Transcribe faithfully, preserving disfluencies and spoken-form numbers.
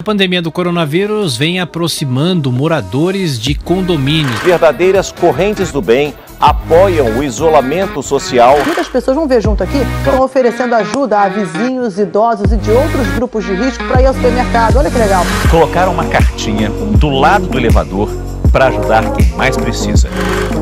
A pandemia do coronavírus vem aproximando moradores de condomínios. Verdadeiras correntes do bem apoiam o isolamento social. Muitas pessoas, vão ver junto aqui, estão oferecendo ajuda a vizinhos, idosos e de outros grupos de risco para ir ao supermercado. Olha que legal. Colocaram uma cartinha do lado do elevador para ajudar quem mais precisa.